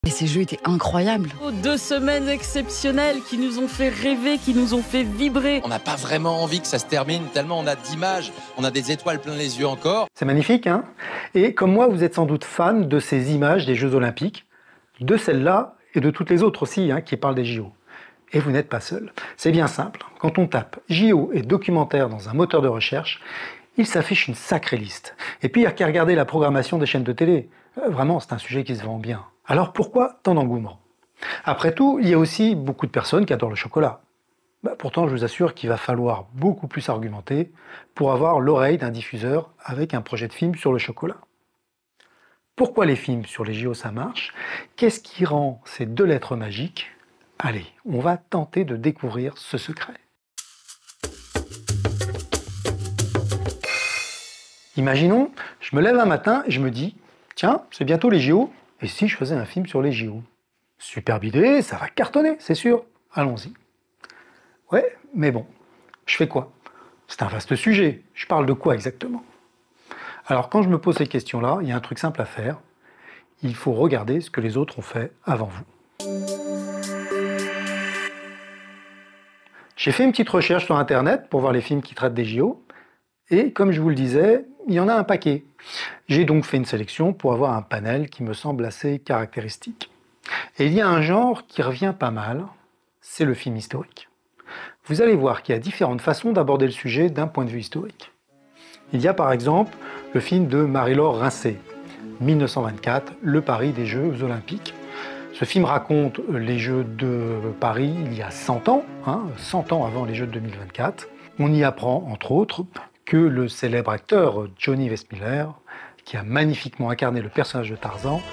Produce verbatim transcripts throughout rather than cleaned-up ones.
Et ces jeux étaient incroyables. Deux semaines exceptionnelles qui nous ont fait rêver, qui nous ont fait vibrer. On n'a pas vraiment envie que ça se termine, tellement on a d'images, on a des étoiles plein les yeux encore. C'est magnifique, hein? Et comme moi, vous êtes sans doute fan de ces images des Jeux Olympiques, de celles-là et de toutes les autres aussi, hein, qui parlent des J O. Et vous n'êtes pas seul. C'est bien simple. Quand on tape J O et documentaire dans un moteur de recherche, il s'affiche une sacrée liste. Et puis, il n'y a qu'à regarder la programmation des chaînes de télé. Vraiment, c'est un sujet qui se vend bien. Alors pourquoi tant d'engouement? Après tout, il y a aussi beaucoup de personnes qui adorent le chocolat. Bah, pourtant, je vous assure qu'il va falloir beaucoup plus argumenter pour avoir l'oreille d'un diffuseur avec un projet de film sur le chocolat. Pourquoi les films sur les J O ça marche? Qu'est-ce qui rend ces deux lettres magiques? Allez, on va tenter de découvrir ce secret. Imaginons, je me lève un matin et je me dis, tiens, c'est bientôt les J O, et si je faisais un film sur les J O? Superbe idée, ça va cartonner, c'est sûr. Allons-y. Ouais, mais bon, je fais quoi? C'est un vaste sujet. Je parle de quoi exactement? Alors, quand je me pose ces questions-là, il y a un truc simple à faire. Il faut regarder ce que les autres ont fait avant vous. J'ai fait une petite recherche sur Internet pour voir les films qui traitent des J O. Et comme je vous le disais, il y en a un paquet. J'ai donc fait une sélection pour avoir un panel qui me semble assez caractéristique. Et il y a un genre qui revient pas mal, c'est le film historique. Vous allez voir qu'il y a différentes façons d'aborder le sujet d'un point de vue historique. Il y a par exemple le film de Marie-Laure Rincé, mille neuf cent vingt-quatre, Le Paris des Jeux Olympiques. Ce film raconte les Jeux de Paris il y a cent ans, hein, cent ans avant les Jeux de deux mille vingt-quatre. On y apprend, entre autres, que le célèbre acteur Johnny Weissmuller, qui a magnifiquement incarné le personnage de Tarzan,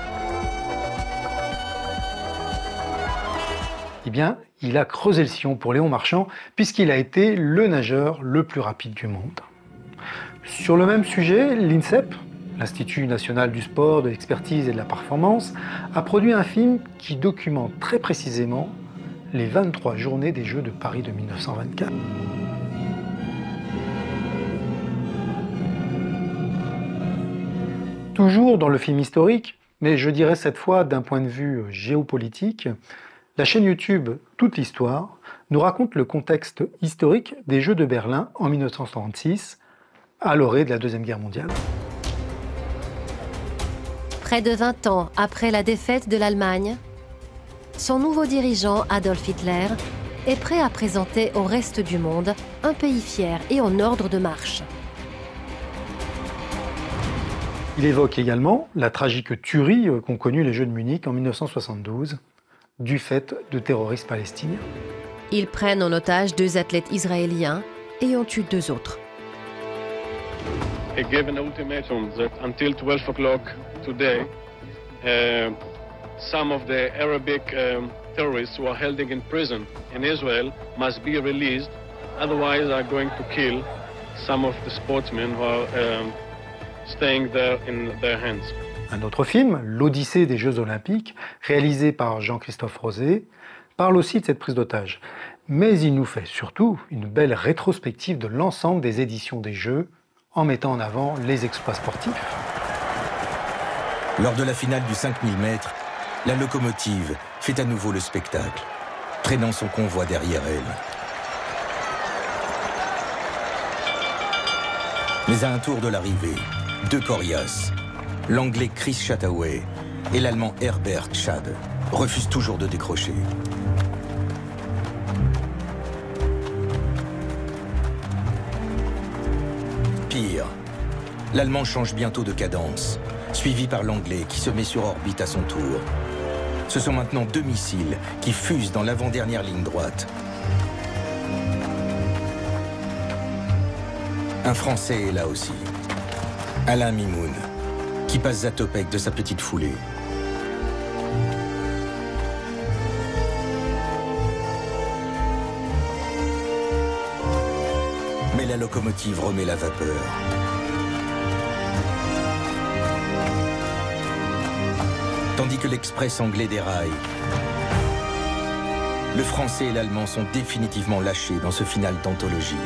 eh bien, il a creusé le sillon pour Léon Marchand, puisqu'il a été le nageur le plus rapide du monde. Sur le même sujet, l'INSEP, l'Institut national du sport, de l'expertise et de la performance, a produit un film qui documente très précisément les vingt-trois journées des Jeux de Paris de mille neuf cent vingt-quatre. Toujours dans le film historique, mais je dirais cette fois d'un point de vue géopolitique, la chaîne YouTube Toute l'Histoire nous raconte le contexte historique des Jeux de Berlin en mille neuf cent trente-six, à l'orée de la Deuxième Guerre mondiale. Près de vingt ans après la défaite de l'Allemagne, son nouveau dirigeant, Adolf Hitler, est prêt à présenter au reste du monde un pays fier et en ordre de marche. Il évoque également la tragique tuerie qu'ont connue les Jeux de Munich en mille neuf cent soixante-douze, du fait de terroristes palestiniens. Ils prennent en otage deux athlètes israéliens et en tuent deux autres. He gave an ultimatum that until twelve o'clock today, uh, some of the Arabic um, terrorists who are held in prison in Israel must be released, otherwise they are going to kill some of the sportsmen who are um, staying there in their hands. Un autre film, L'Odyssée des Jeux Olympiques, réalisé par Jean-Christophe Rosé, parle aussi de cette prise d'otage. Mais il nous fait surtout une belle rétrospective de l'ensemble des éditions des Jeux, en mettant en avant les exploits sportifs. Lors de la finale du cinq mille mètres, la locomotive fait à nouveau le spectacle, traînant son convoi derrière elle. Mais à un tour de l'arrivée, deux coriaces, l'anglais Chris Chataway et l'allemand Herbert Schad, refusent toujours de décrocher. Pire, l'allemand change bientôt de cadence, suivi par l'anglais qui se met sur orbite à son tour. Ce sont maintenant deux missiles qui fusent dans l'avant-dernière ligne droite. Un Français est là aussi, Alain Mimoun, qui passe Zatopek de sa petite foulée. Mais la locomotive remet la vapeur. Tandis que l'express anglais déraille, le Français et l'Allemand sont définitivement lâchés dans ce final d'anthologie.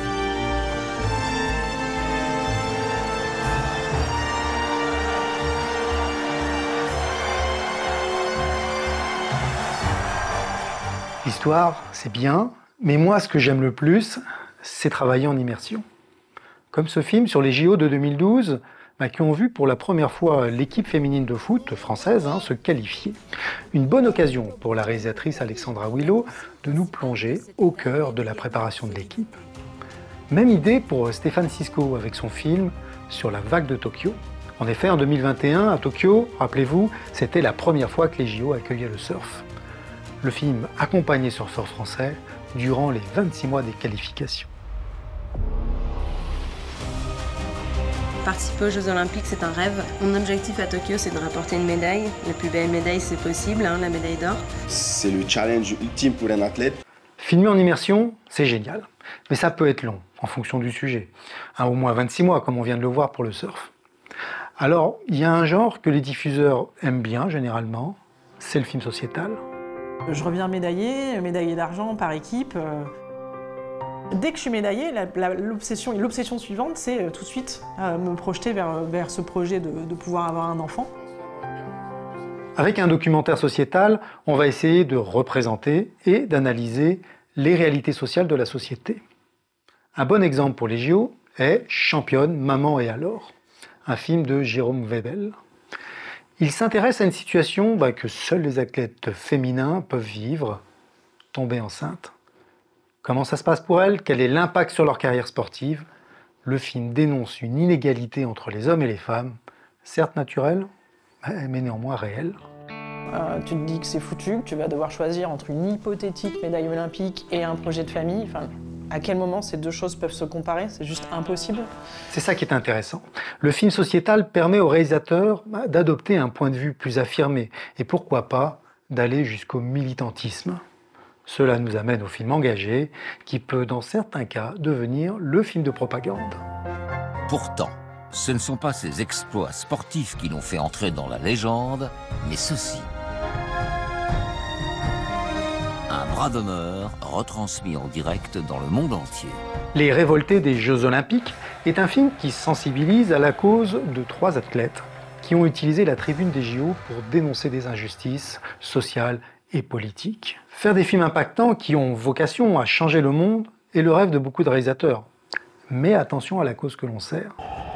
L'histoire, c'est bien, mais moi, ce que j'aime le plus, c'est travailler en immersion. Comme ce film sur les J O de deux mille douze, bah, qui ont vu pour la première fois l'équipe féminine de foot française hein, se qualifier. Une bonne occasion pour la réalisatrice Alexandra Willow de nous plonger au cœur de la préparation de l'équipe. Même idée pour Stéphane Sisco avec son film sur la vague de Tokyo. En effet, en deux mille vingt et un, à Tokyo, rappelez-vous, c'était la première fois que les J O accueillaient le surf. Le film accompagnait surfeurs français durant les vingt-six mois des qualifications. Participer aux Jeux Olympiques, c'est un rêve. Mon objectif à Tokyo, c'est de rapporter une médaille. La plus belle médaille, c'est possible, hein, la médaille d'or. C'est le challenge ultime pour un athlète. Filmer en immersion, c'est génial. Mais ça peut être long, en fonction du sujet. Hein, au moins vingt-six mois, comme on vient de le voir pour le surf. Alors, il y a un genre que les diffuseurs aiment bien, généralement, c'est le film sociétal. Je reviens médaillé, médaillé d'argent par équipe. Dès que je suis médaillée, l'obsession l'obsession suivante, c'est euh, tout de suite euh, me projeter vers, vers ce projet de, de pouvoir avoir un enfant. Avec un documentaire sociétal, on va essayer de représenter et d'analyser les réalités sociales de la société. Un bon exemple pour les J O est Championne, Maman et alors, un film de Jérôme Webel. Il s'intéresse à une situation bah, que seuls les athlètes féminins peuvent vivre, tomber enceinte. Comment ça se passe pour elles? Quel est l'impact sur leur carrière sportive? Le film dénonce une inégalité entre les hommes et les femmes, certes naturelle, mais néanmoins réelle. Euh, tu te dis que c'est foutu, que tu vas devoir choisir entre une hypothétique médaille olympique et un projet de famille. Enfin, à quel moment ces deux choses peuvent se comparer? C'est juste impossible. C'est ça qui est intéressant. Le film sociétal permet au réalisateur bah, d'adopter un point de vue plus affirmé et pourquoi pas d'aller jusqu'au militantisme. Cela nous amène au film engagé, qui peut dans certains cas devenir le film de propagande. Pourtant, ce ne sont pas ces exploits sportifs qui l'ont fait entrer dans la légende, mais ceci. Un bras d'honneur retransmis en direct dans le monde entier. Les révoltés des Jeux Olympiques est un film qui sensibilise à la cause de trois athlètes qui ont utilisé la tribune des J O pour dénoncer des injustices sociales et politiques. Faire des films impactants qui ont vocation à changer le monde est le rêve de beaucoup de réalisateurs. Mais attention à la cause que l'on sert.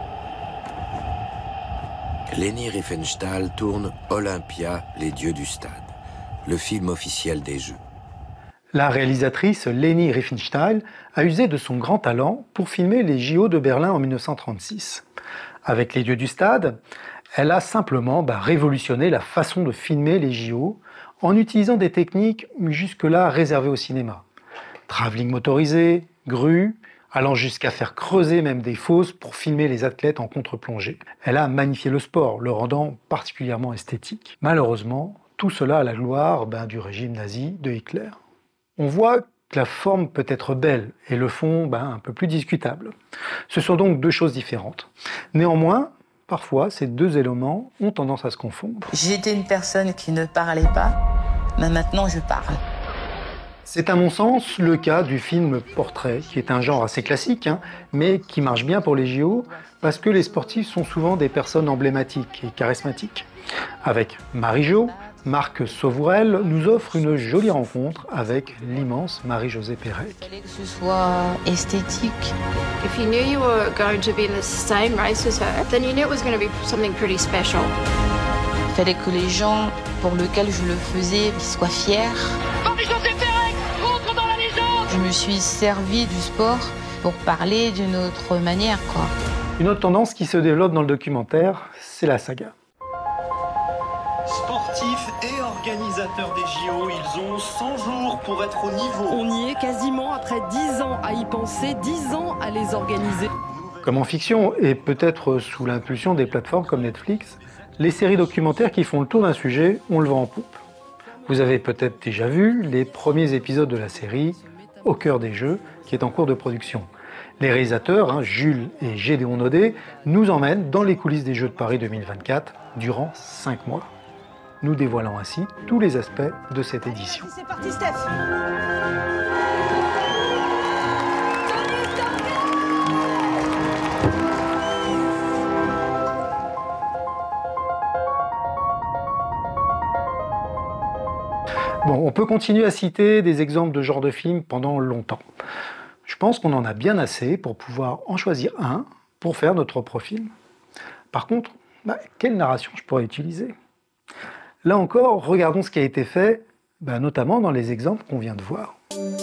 Leni Riefenstahl tourne Olympia, les dieux du stade, le film officiel des Jeux. La réalisatrice Leni Riefenstahl a usé de son grand talent pour filmer les J O de Berlin en mille neuf cent trente-six. Avec les dieux du stade, elle a simplement bah, révolutionné la façon de filmer les J O en utilisant des techniques jusque-là réservées au cinéma. Travelling motorisé, grue, allant jusqu'à faire creuser même des fosses pour filmer les athlètes en contre-plongée. Elle a magnifié le sport, le rendant particulièrement esthétique. Malheureusement, tout cela à la gloire ben, du régime nazi de Hitler. On voit que la forme peut être belle et le fond ben, un peu plus discutable. Ce sont donc deux choses différentes. Néanmoins, parfois, ces deux éléments ont tendance à se confondre. J'étais une personne qui ne parlait pas, mais maintenant je parle. C'est à mon sens le cas du film Portrait, qui est un genre assez classique, hein, mais qui marche bien pour les J O, parce que les sportifs sont souvent des personnes emblématiques et charismatiques. Avec Marie-Jo, Marc Sauvourel nous offre une jolie rencontre avec l'immense Marie-Josée Pérec. Il fallait que ce soit esthétique. If you knew you were going to be in the same race as her, then you knew it was going to be something pretty special. Il fallait que les gens pour lesquels je le faisais soient fiers. Marie-Josée Pérec rentre dans la légende. Je me suis servi du sport pour parler d'une autre manière, quoi. Une autre tendance qui se développe dans le documentaire, c'est la saga. Sportifs et organisateurs des J O, ils ont cent jours pour être au niveau. On y est quasiment après dix ans à y penser, dix ans à les organiser. Comme en fiction, et peut-être sous l'impulsion des plateformes comme Netflix, les séries documentaires qui font le tour d'un sujet, on le vend en poupe. Vous avez peut-être déjà vu les premiers épisodes de la série Au cœur des Jeux, qui est en cours de production. Les réalisateurs, hein, Jules et Gédéon Naudet, nous emmènent dans les coulisses des Jeux de Paris deux mille vingt-quatre durant cinq mois. Nous dévoilons ainsi tous les aspects de cette édition. C'est parti, Steph! Bon, on peut continuer à citer des exemples de ce genre de films pendant longtemps. Je pense qu'on en a bien assez pour pouvoir en choisir un pour faire notre propre film. Par contre, bah, quelle narration je pourrais utiliser? Là encore, regardons ce qui a été fait, bah, notamment dans les exemples qu'on vient de voir.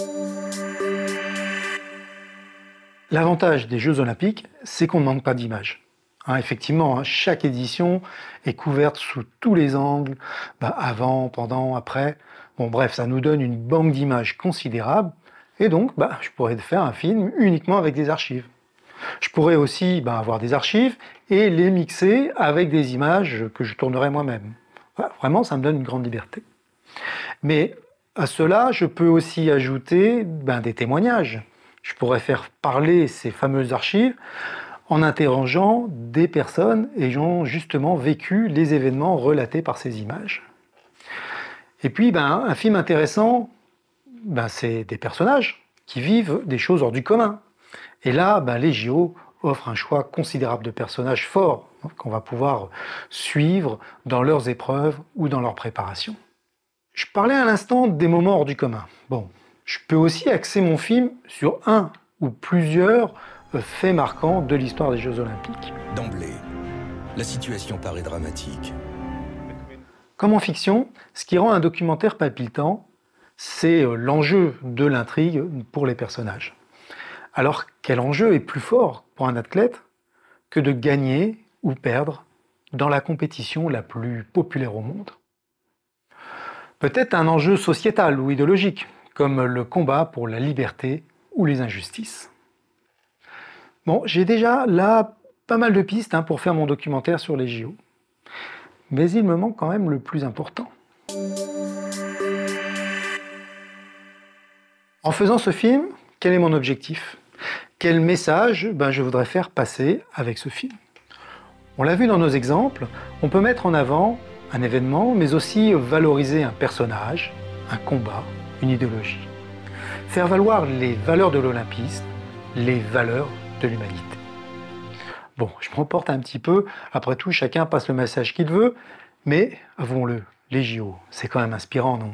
L'avantage des Jeux Olympiques, c'est qu'on ne manque pas d'images. Hein, effectivement, hein, chaque édition est couverte sous tous les angles, bah, avant, pendant, après. Bon, bref, ça nous donne une banque d'images considérable, et donc bah, je pourrais faire un film uniquement avec des archives. Je pourrais aussi bah, avoir des archives et les mixer avec des images que je tournerai moi-même. Voilà, vraiment, ça me donne une grande liberté. Mais à cela, je peux aussi ajouter bah, des témoignages. Je pourrais faire parler ces fameuses archives en interrogeant des personnes ayant justement vécu les événements relatés par ces images. Et puis, ben, un film intéressant, ben, c'est des personnages qui vivent des choses hors du commun. Et là, ben, les J O offrent un choix considérable de personnages forts qu'on va pouvoir suivre dans leurs épreuves ou dans leur préparation. Je parlais à l'instant des moments hors du commun. Bon, je peux aussi axer mon film sur un ou plusieurs faits marquants de l'histoire des Jeux Olympiques. D'emblée, la situation paraît dramatique. Comme en fiction, ce qui rend un documentaire palpitant, c'est l'enjeu de l'intrigue pour les personnages. Alors, quel enjeu est plus fort pour un athlète que de gagner ou perdre dans la compétition la plus populaire au monde? Peut-être un enjeu sociétal ou idéologique, comme le combat pour la liberté ou les injustices. Bon, j'ai déjà là pas mal de pistes hein, pour faire mon documentaire sur les J O. Mais il me manque quand même le plus important. En faisant ce film, quel est mon objectif? Quel message ben, je voudrais faire passer avec ce film? On l'a vu dans nos exemples, on peut mettre en avant un événement, mais aussi valoriser un personnage, un combat, une idéologie. Faire valoir les valeurs de l'olympisme, les valeurs de l'humanité. Bon, je m'emporte un petit peu, après tout, chacun passe le message qu'il veut, mais avouons-le, les J O, c'est quand même inspirant, non?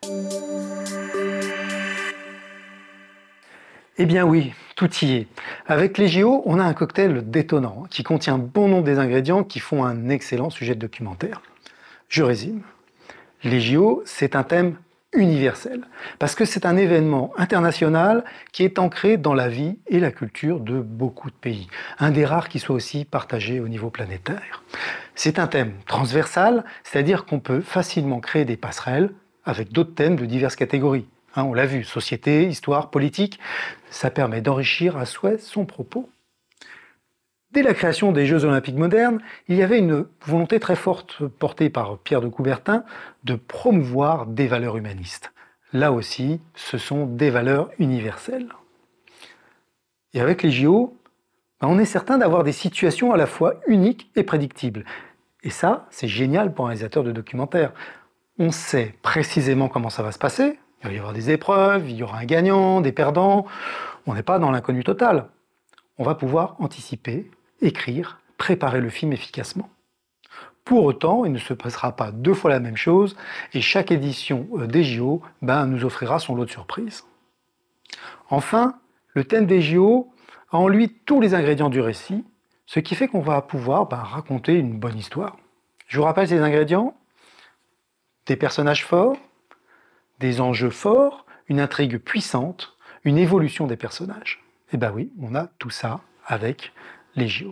Eh bien oui, tout y est. Avec les J O, on a un cocktail détonnant, qui contient bon nombre des ingrédients qui font un excellent sujet de documentaire. Je résume. Les J O, c'est un thème universel, parce que c'est un événement international qui est ancré dans la vie et la culture de beaucoup de pays. Un des rares qui soit aussi partagé au niveau planétaire. C'est un thème transversal, c'est-à-dire qu'on peut facilement créer des passerelles avec d'autres thèmes de diverses catégories. Hein, on l'a vu, société, histoire, politique, ça permet d'enrichir à souhait son propos. Dès la création des Jeux Olympiques modernes, il y avait une volonté très forte portée par Pierre de Coubertin de promouvoir des valeurs humanistes. Là aussi, ce sont des valeurs universelles. Et avec les J O, on est certain d'avoir des situations à la fois uniques et prédictibles. Et ça, c'est génial pour un réalisateur de documentaire. On sait précisément comment ça va se passer. Il va y avoir des épreuves, il y aura un gagnant, des perdants. On n'est pas dans l'inconnu total. On va pouvoir anticiper, écrire, préparer le film efficacement. Pour autant, il ne se passera pas deux fois la même chose et chaque édition des J O ben, nous offrira son lot de surprises. Enfin, le thème des J O a en lui tous les ingrédients du récit, ce qui fait qu'on va pouvoir ben, raconter une bonne histoire. Je vous rappelle ces ingrédients: des personnages forts, des enjeux forts, une intrigue puissante, une évolution des personnages. Et ben oui, on a tout ça avec les J O.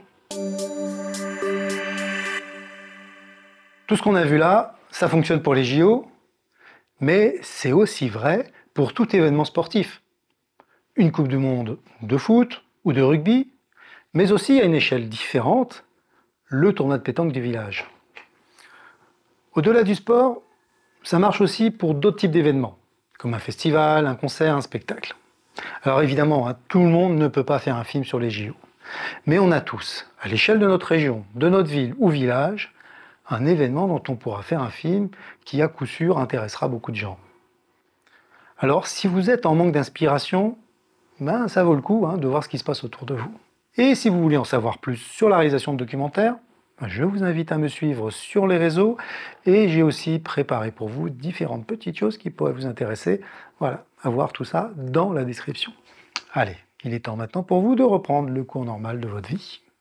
Tout ce qu'on a vu là, ça fonctionne pour les J O, mais c'est aussi vrai pour tout événement sportif. Une Coupe du Monde de foot ou de rugby, mais aussi à une échelle différente, le tournoi de pétanque du village. Au-delà du sport, ça marche aussi pour d'autres types d'événements, comme un festival, un concert, un spectacle. Alors évidemment, hein, tout le monde ne peut pas faire un film sur les J O. Mais on a tous, à l'échelle de notre région, de notre ville ou village, un événement dont on pourra faire un film qui, à coup sûr, intéressera beaucoup de gens. Alors, si vous êtes en manque d'inspiration, ben, ça vaut le coup hein, de voir ce qui se passe autour de vous. Et si vous voulez en savoir plus sur la réalisation de documentaires, Je vous invite à me suivre sur les réseaux et j'ai aussi préparé pour vous différentes petites choses qui pourraient vous intéresser. Voilà, à voir tout ça dans la description. Allez, il est temps maintenant pour vous de reprendre le cours normal de votre vie.